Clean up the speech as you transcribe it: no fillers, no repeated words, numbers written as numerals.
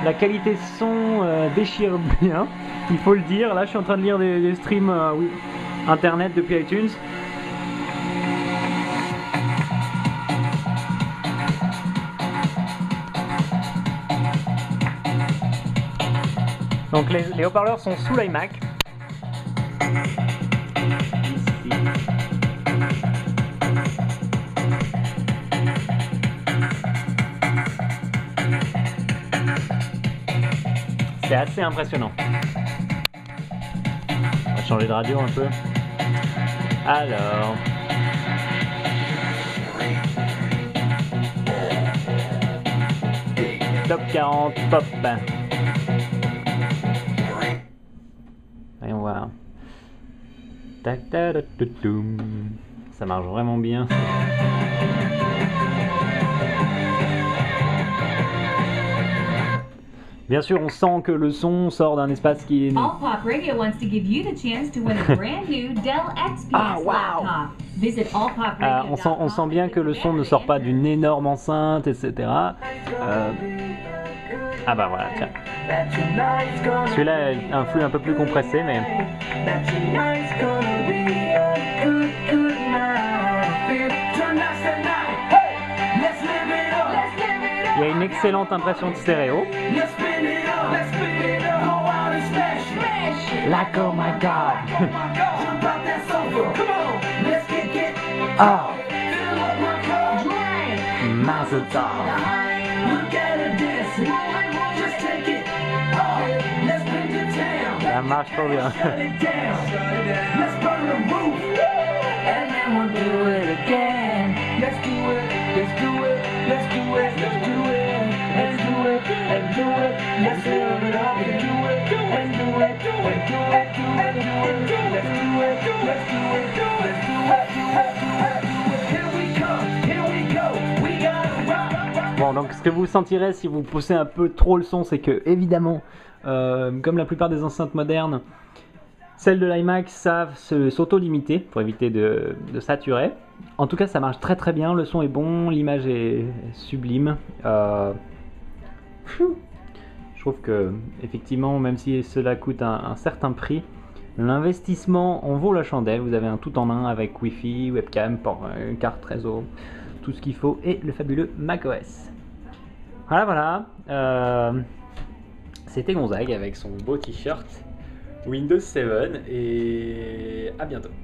La qualité son déchire bien, il faut le dire. Là, je suis en train de lire des streams oui, internet depuis iTunes. Donc les haut-parleurs sont sous l'iMac. Ici. C'est assez impressionnant. On va changer de radio un peu. Alors. Top 40 pop. Voyons voir. Tac, tac, tac, tac, tac. Ça marche vraiment bien. Bien sûr, on sent que le son sort d'un espace qui est... All Pop Radio wants to give you the chance to win a brand new Dell XPS laptop. Visit allpopradio.com. On sent bien que le son ne sort pas d'une énorme enceinte, etc. Ah bah voilà, tiens. Celui-là a un flux un peu plus compressé, mais... Il y a une excellente impression de stéréo. Like oh my god. Ah. Mazel tov. Ça marche trop bien. Bon, donc ce que vous sentirez si vous poussez un peu trop le son, c'est que évidemment, comme la plupart des enceintes modernes, celles de l'iMac savent s'auto-limiter pour éviter de saturer. En tout cas, ça marche très très bien, le son est bon, l'image est sublime. Je trouve que, effectivement, même si cela coûte un certain prix, l'investissement en vaut la chandelle. Vous avez un tout en un avec Wi-Fi, webcam, une carte réseau, tout ce qu'il faut, et le fabuleux macOS. Voilà, c'était Gonzague avec son beau t-shirt Windows 7, et à bientôt.